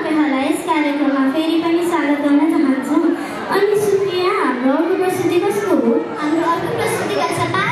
तपाईँहरूलाई यस कार्यक्रममा फेरि पनि स्वागत गर्न चाहन्छौँ। अनि सुप्रिया, हाम्रो अर्को प्रस्तुति कस्तो हो? हाम्रो अर्को प्रस्तुतिका छ